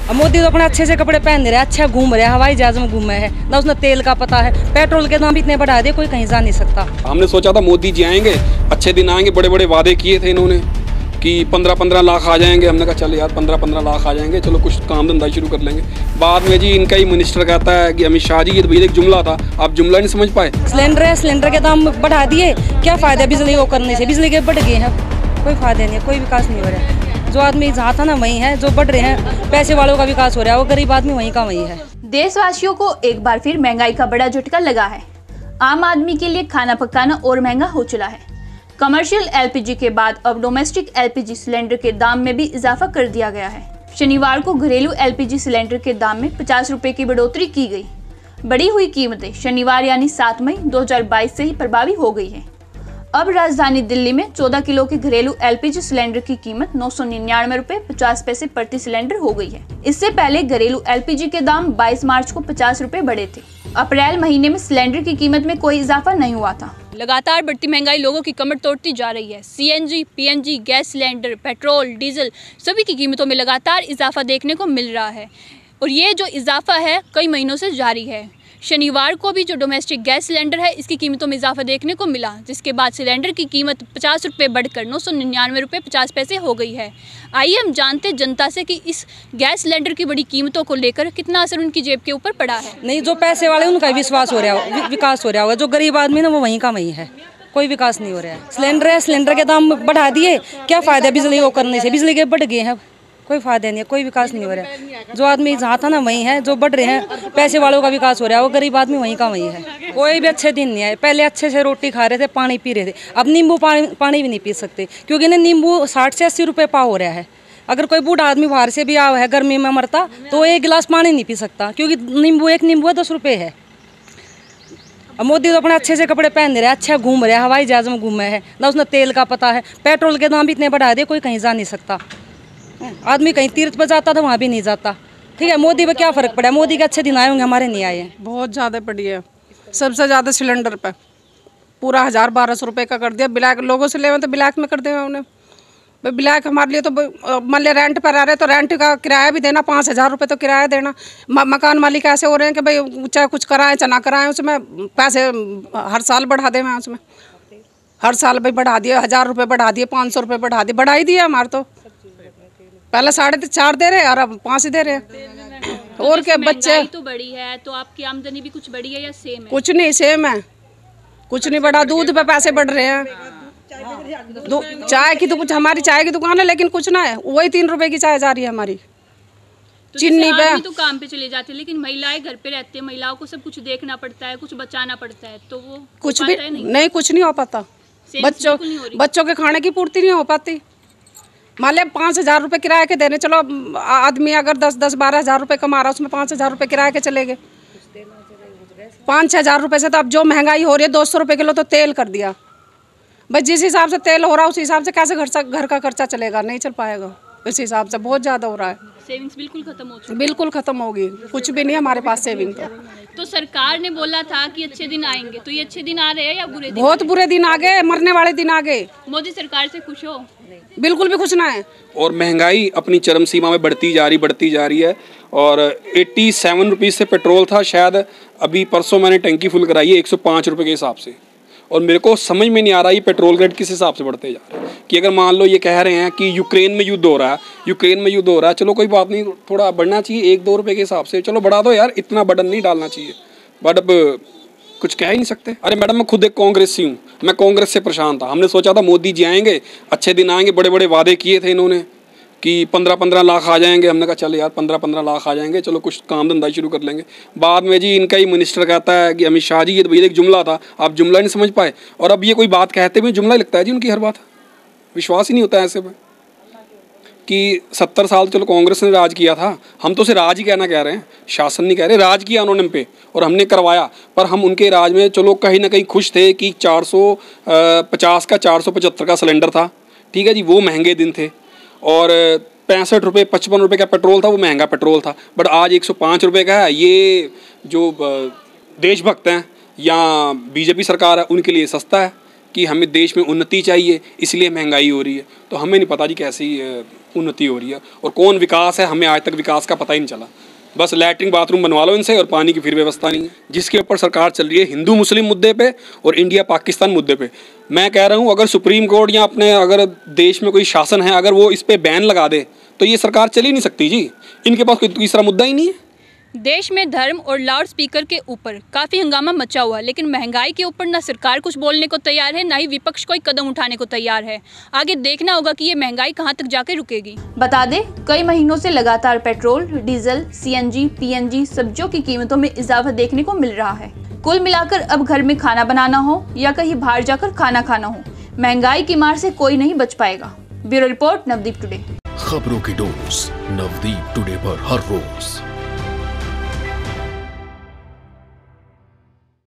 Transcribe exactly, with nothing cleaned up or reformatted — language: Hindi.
अब मोदी तो अपने अच्छे से कपड़े पहन रहे हैं, अच्छा घूम रहे हैं, हवाई जहाज में घूमे हैं ना, उसने तेल का पता है, पेट्रोल के दाम इतने बढ़ा दिए कोई कहीं जा नहीं सकता। हमने सोचा था मोदी जी आएंगे, अच्छे दिन आएंगे, बड़े बड़े वादे किए थे इन्होंने कि पंद्रह पंद्रह लाख आ जाएंगे। हमने कहा चल यार पंद्रह पंद्रह लाख आ जाएंगे, चलो कुछ काम धंधा शुरू कर लेंगे। बाद में जी इनका ही मिनिस्टर कहता है कि अमित शाह जी ये तो भैया एक जुमला था, आप जुमला नहीं समझ पाए। सिलेंडर है, सिलेंडर के दाम बढ़ा दिए, क्या फायदा बिजली को करने से, बिजली के बढ़ गए हैं, कोई फायदा नहीं है, कोई विकास नहीं हो रहा है। जो आदमी जहाँ था ना वहीं है, जो बढ़ रहे हैं पैसे वालों का विकास हो रहा है, वो गरीब आदमी वहीं का वहीं है। देशवासियों को एक बार फिर महंगाई का बड़ा झटका लगा है। आम आदमी के लिए खाना पकाना और महंगा हो चला है। कमर्शियल एलपीजी के बाद अब डोमेस्टिक एलपीजी सिलेंडर के दाम में भी इजाफा कर दिया गया है। शनिवार को घरेलू एलपीजी सिलेंडर के दाम में पचास रुपए की बढ़ोतरी की गई। बढ़ी हुई कीमतें शनिवार यानी सात मई दो हज़ार बाईस से ही प्रभावी हो गई है। अब राजधानी दिल्ली में चौदह किलो के घरेलू एलपीजी सिलेंडर की कीमत नौ सौ निन्यानवे रुपए पचास पैसे प्रति सिलेंडर हो गई है। इससे पहले घरेलू एलपीजी के दाम बाईस मार्च को पचास रुपए बढ़े थे। अप्रैल महीने में सिलेंडर की कीमत में कोई इजाफा नहीं हुआ था। लगातार बढ़ती महंगाई लोगों की कमर तोड़ती जा रही है। CNG, PNG, gas cylinder, petrol, diesel सभी की कीमतों में लगातार इजाफा देखने को मिल रहा है और ये जो इजाफा है कई महीनों से जारी है। शनिवार को भी जो डोमेस्टिक गैस सिलेंडर है इसकी कीमतों में इजाफा देखने को मिला, जिसके बाद सिलेंडर की कीमत पचास रुपये बढ़कर नौ सौ निन्यानवे रुपये पचास पैसे हो गई है। आइए हम जानते जनता से कि इस गैस सिलेंडर की बड़ी कीमतों को लेकर कितना असर उनकी जेब के ऊपर पड़ा है। नहीं, जो पैसे वाले उनका विश्वास हो रहा है, विकास हो रहा होगा, जो गरीब आदमी ना वो वहीं का वहीं है, कोई विकास नहीं हो रहा है। सिलेंडर है, सिलेंडर के दाम बढ़ा दिए, क्या फायदा बिजली को करने से, बिजली के बढ़ गए हैं, कोई फायदा नहीं है, कोई विकास नहीं हो रहा है। जो आदमी जहाँ था ना वहीं है, जो बढ़ रहे हैं पैसे वालों का विकास हो रहा है, वो गरीब आदमी वहीं का वहीं है। कोई भी अच्छे दिन नहीं आए। पहले अच्छे से रोटी खा रहे थे, पानी पी रहे थे, अब नींबू पानी पानी भी नहीं पी सकते क्योंकि ना नींबू साठ से अस्सी रुपये पाव हो रहा है। अगर कोई बूढ़ा आदमी बाहर से भी आया है गर्मी में मरता तो एक गिलास पानी नहीं पी सकता क्योंकि नींबू एक नींबू है दस रुपये है। अब मोदी तो अपने अच्छे से कपड़े पहन रहे हैं, अच्छा घूम रहे हैं, हवाई जहाज में घूमे हैं ना, उसने तेल का पता है, पेट्रोल के दाम भी इतने बढ़ा दिए कोई कहीं जा नहीं सकता। आदमी कहीं तीर्थ पर जाता था वहाँ भी नहीं जाता। ठीक है, मोदी पे क्या फर्क पड़ा? मोदी के अच्छे दिन आए होंगे, हमारे नहीं आए हैं। बहुत ज़्यादा पड़ी है, सबसे ज़्यादा सिलेंडर पे पूरा हज़ार बारह सौ रुपये का कर दिया। ब्लैक लोगों से ले तो ब्लैक में कर दिया उन्हें। भाई ब्लैक हमारे लिए तो मान लिया रेंट पर आ रहे तो रेंट का किराया भी देना, पाँच हज़ार रुपये तो किराया देना। म, मकान मालिक ऐसे हो रहे हैं कि भाई चाहे कुछ कराएं चाहे ना कराएं, उसमें पैसे हर साल बढ़ा दें। उसमें हर साल भाई बढ़ा दिए, हज़ार रुपये बढ़ा दिए, पाँच सौ रुपये बढ़ा दिए, बढ़ा ही दिया हमारे तो। पहले साढ़े चार दे रहे और अब पाँच ही दे रहे हैं। तो और क्या बच्चे तो बढ़ी है तो आपकी आमदनी भी कुछ बढ़ी है या सेम है? कुछ नहीं, सेम है, कुछ नहीं बढ़ा। दूध पे पैसे बढ़ रहे हैं, चाय की तो कुछ हमारी चाय की दुकान है लेकिन कुछ ना है, वही तीन रुपए की चाय जा रही है हमारी। तो चीनी पे तो काम पे चले जाते हैं लेकिन महिलाएं घर पे रहती है, महिलाओं को सब कुछ देखना पड़ता है, कुछ बचाना पड़ता है, तो वो कुछ भी नहीं, नहीं कुछ नहीं हो पाता। बच्चों बच्चों के खाने की पूर्ति नहीं हो पाती। मान लिया पाँच हज़ार रुपये किराए के देने, चलो आदमी अगर दस दस बारह हज़ार रुपये कमा रहा है उसमें पाँच हज़ार रुपये किराए के चले गए। पाँच छः हज़ार रुपये से तो अब जो महंगाई हो रही है दो सौ रुपये किलो तो तेल कर दिया। भाई जिस हिसाब से तेल हो रहा है उस हिसाब से कैसे घर घर का खर्चा चलेगा? नहीं चल पाएगा। इस हिसाब से बहुत ज़्यादा हो रहा है। सेविंग्स बिल्कुल खत्म हो चुकी है। बिल्कुल खत्म होगी, कुछ भी नहीं है हमारे पास सेविंग। तो तो सरकार ने बोला था कि अच्छे दिन आएंगे, तो ये अच्छे दिन आ रहे हैं या बुरे दिन? बहुत बुरे दिन आ गए, मरने वाले दिन आ गए। मोदी सरकार से खुश हो? बिल्कुल भी खुश ना है। और महंगाई अपनी चरम सीमा में बढ़ती जा रही बढ़ती जा रही है। और एट्टी सेवन रुपीज़ से पेट्रोल था, शायद अभी परसों मैंने टंकी फुल कराई है एक सौ पाँच रुपये के हिसाब से। और मेरे को समझ में नहीं आ रहा ये पेट्रोल रेट किस हिसाब से बढ़ते जा रहे हैं। कि अगर मान लो ये कह रहे हैं कि यूक्रेन में युद्ध हो रहा है, यूक्रेन में युद्ध हो रहा है, चलो कोई बात नहीं, थोड़ा बढ़ना चाहिए एक दो रुपये के हिसाब से, चलो बढ़ा दो यार, इतना बर्डन नहीं डालना चाहिए। बट अब कुछ कह ही नहीं सकते। अरे मैडम मैं खुद एक कांग्रेसी हूँ, मैं कांग्रेस से परेशान था। हमने सोचा था मोदी जी आएंगे, अच्छे दिन आएंगे, बड़े बड़े वादे किए थे इन्होंने कि पंद्रह पंद्रह लाख आ जाएंगे। हमने कहा चल यार पंद्रह पंद्रह लाख आ जाएंगे, चलो कुछ काम धंधा शुरू कर लेंगे। बाद में जी इनका ही मिनिस्टर कहता है कि अमित शाह जी ये तो भैया एक जुमला था, आप जुमला नहीं समझ पाए। और अब ये कोई बात कहते हुए जुमला लगता है जी उनकी हर बात, विश्वास ही नहीं होता है ऐसे में कि सत्तर साल चलो कांग्रेस ने राज किया था। हम तो उसे राज ही कहना कह रहे हैं, शासन नहीं कह रहे। राज किया उन्होंने हम पे और हमने करवाया, पर हम उनके राज में चलो कहीं ना कहीं खुश थे कि चार सौ पचास का चार सौ पचहत्तर का सिलेंडर था। ठीक है जी, वो महंगे दिन थे। और पैंसठ रुपये पचपन रुपये का पेट्रोल था, वो महंगा पेट्रोल था। बट आज एक सौ पाँच रुपये का है। ये जो देशभक्त हैं या बीजेपी सरकार है उनके लिए सस्ता है। कि हमें देश में उन्नति चाहिए इसलिए महंगाई हो रही है, तो हमें नहीं पता जी कैसी उन्नति हो रही है और कौन विकास है, हमें आज तक विकास का पता ही नहीं चला। बस लैट्रिन बाथरूम बनवा लो इनसे और पानी की फिर व्यवस्था नहीं है। जिसके ऊपर सरकार चल रही है हिंदू मुस्लिम मुद्दे पे और इंडिया पाकिस्तान मुद्दे पे। मैं कह रहा हूँ अगर सुप्रीम कोर्ट या अपने अगर देश में कोई शासन है अगर वो इस पर बैन लगा दे तो ये सरकार चल ही नहीं सकती जी। इनके पास कोई तीसरा मुद्दा ही नहीं है। देश में धर्म और लाउड स्पीकर के ऊपर काफ़ी हंगामा मचा हुआ, लेकिन महंगाई के ऊपर ना सरकार कुछ बोलने को तैयार है, ना ही विपक्ष कोई कदम उठाने को तैयार है। आगे देखना होगा कि ये महंगाई कहां तक जाके रुकेगी। बता दें, कई महीनों से लगातार पेट्रोल, डीजल, सीएनजी, पीएनजी, सब्जियों की कीमतों में इजाफा देखने को मिल रहा है। कुल मिलाकर अब घर में खाना बनाना हो या कहीं बाहर जाकर खाना खाना हो, महंगाई की मार से कोई नहीं बच पाएगा। Bureau report, Navdeep today. खबरों की डोज नवदीप टुडे पर हर रोज।